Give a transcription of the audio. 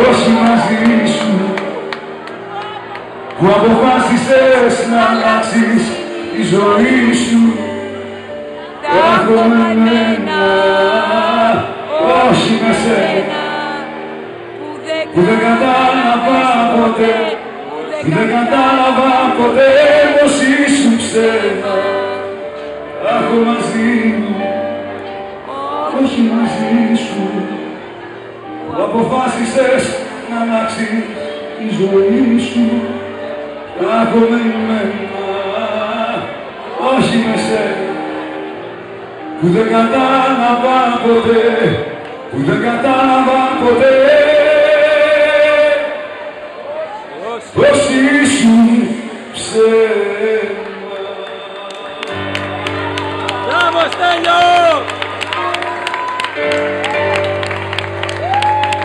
όχι μαζί σου, που αποφάσισες να αλλάξεις τη ζωή σου. Έχω με μένα, όχι με σένα, που δεν κατάλαβα ποτέ, που δεν κατάλαβα ποτέ πως ήσουν ξένα. Έχω μαζί μου, όχι μαζί σου, που αποφάσισες να αλλάξεις τη ζωή σου. Έχω με μένα, όχι με σένα, που δεν κατάλαβα ποτέ, που δεν κατάλαβα